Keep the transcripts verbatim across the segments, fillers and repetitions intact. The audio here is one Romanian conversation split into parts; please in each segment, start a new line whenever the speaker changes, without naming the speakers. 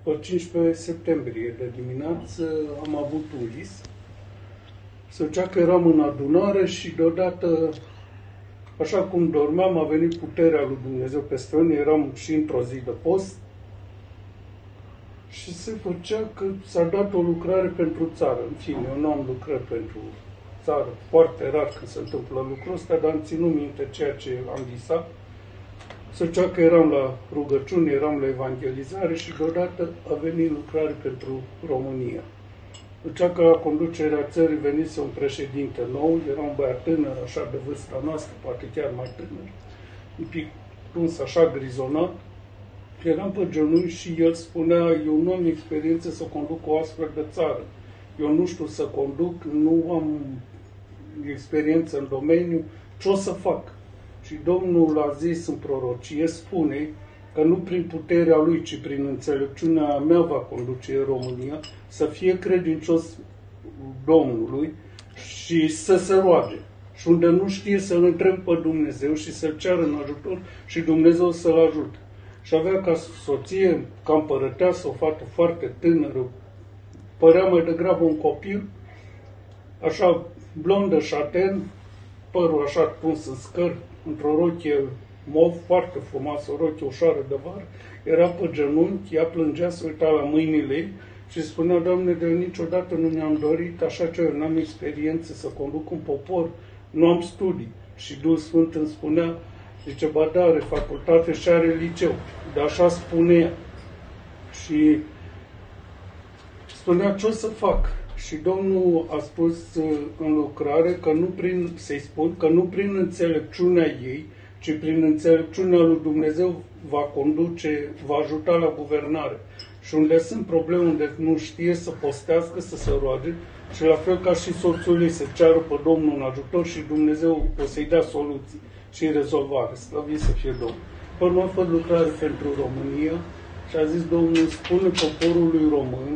Pe cincisprezece septembrie de dimineață am avut un vis. Se zicea că eram în adunare și deodată, așa cum dormeam, a venit puterea lui Dumnezeu peste noi, eram și într-o zi de post și se făcea că s-a dat o lucrare pentru țară. În fine, eu nu am lucrat pentru țară, foarte rar când se întâmplă lucrul ăsta, dar am ținut minte ceea ce am visat. Se zicea că eram la rugăciune, eram la evangelizare și deodată a venit lucrare pentru România. Zicea că la conducerea țării venise un președinte nou, era un băiat tânăr, așa de vârsta noastră, poate chiar mai tânăr, un pic tuns așa grizonat. Eram pe genunchi și el spunea, eu nu am experiență să conduc o astfel de țară. Eu nu știu să conduc, nu am experiență în domeniu, ce o să fac? Și Domnul a zis în prorocie, spune că nu prin puterea lui, ci prin înțelepciunea mea va conduce România, să fie credincios Domnului și să se roage. Și unde nu știe să-L întreb pe Dumnezeu și să-L ceară în ajutor și Dumnezeu să-L ajute. Și avea ca soție, ca împărăteasă, o fată foarte tânără, părea mai degrabă un copil, așa blondă, șaten, părul așa tuns în scări, într-o rochie mov, foarte frumoasă, o rochie ușoară de vară, era pe genunchi, ea plângea, se uita la mâinile ei și spunea, Doamne, de niciodată nu mi-am dorit așa ceva, nu am experiență să conduc un popor, nu am studii. Și Duhul Sfânt îmi spunea, zice, ba da, are facultate și are liceu, dar așa spunea. Și spunea ce o să fac. Și Domnul a spus în lucrare că nu prin, să-i spun, că nu prin înțelepciunea ei, ci prin înțelepciunea lui Dumnezeu va conduce, va ajuta la guvernare. Și unde sunt probleme, unde nu știe să postească, să se roage, și la fel ca și soțul ei, să ceară pe Domnul în ajutor și Dumnezeu o să-i dea soluții și rezolvare. Slăvit să fie Domnul. Până a fost lucrare pentru România și a zis Domnul, spune poporului român,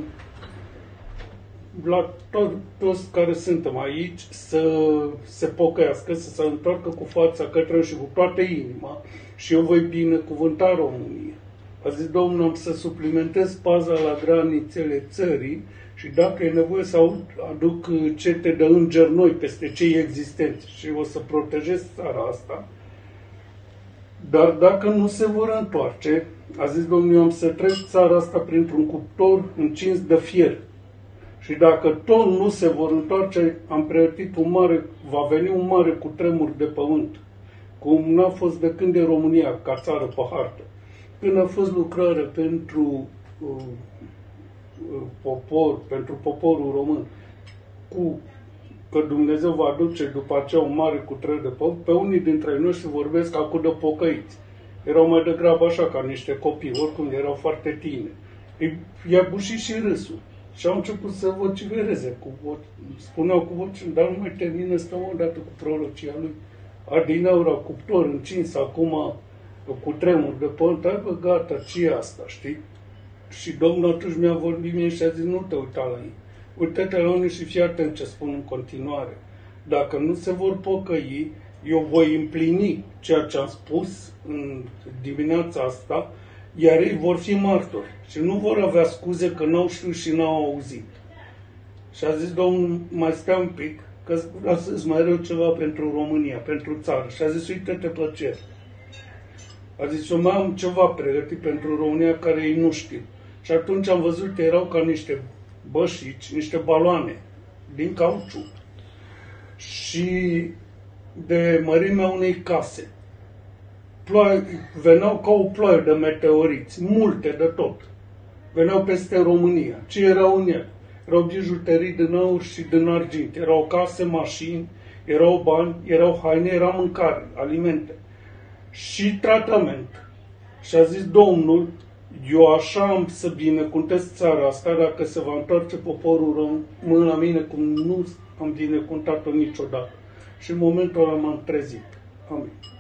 la to toți care suntem aici, să se pocăiască, să se întoarcă cu fața către și cu toată inima și eu voi binecuvânta România. A zis Domnul, am să suplimentez paza la granițele țării și dacă e nevoie să aduc cete de îngeri noi peste cei existenți și o să protejez țara asta. Dar dacă nu se vor întoarce, a zis Domnul, eu am să trec țara asta printr-un cuptor încins de fier. Și dacă tot nu se vor întoarce, am pregătit un mare, va veni un mare cutremur de pământ, cum n-a fost de când e România ca țară pe hartă. Când a fost lucrare pentru uh, uh, popor, pentru poporul român, cu că Dumnezeu va aduce după aceea un mare cutremur de pământ, pe unii dintre noi se vorbesc acum de pocăiți. Erau mai degrabă așa, ca niște copii, oricum erau foarte tineri. I-a bușit și râsul. Și au început să vocifereze, cu vo spuneau cu voce, dar nu mai termină, stăm odată cu prorocia lui. Adineaura, cuptor încins, acum cu tremur de pământ, hai bă, gata, ce e asta, știi? Și Domnul atunci mi-a vorbit mie și a zis, nu te uita la ei. Uite-te la unii și fii atent ce spun în continuare. Dacă nu se vor pocăi, eu voi împlini ceea ce am spus în dimineața asta, iar ei vor fi martori și nu vor avea scuze că n-au știut și n-au auzit. Și a zis Domnul, mai stai un pic, că vreau să-ți mai rău ceva pentru România, pentru țară. Și a zis, uite-te pe cer. A zis, eu mai am ceva pregătit pentru România care ei nu știu. Și atunci am văzut că erau ca niște bășici, niște baloane din cauciuc și de mărimea unei case. Ploaie, veneau ca o ploaie de meteoriți, multe de tot. Veneau peste România. Ce erau în ele? Erau bijuterii din aur și din argint. Erau case, mașini, erau bani, erau haine, era mâncare, alimente. Și tratament. Și a zis Domnul, eu așa am să binecuvântez țara asta dacă se va întoarce poporul român la mine cum nu am binecuvântat-o niciodată. Și în momentul ăla m-am trezit. Amin.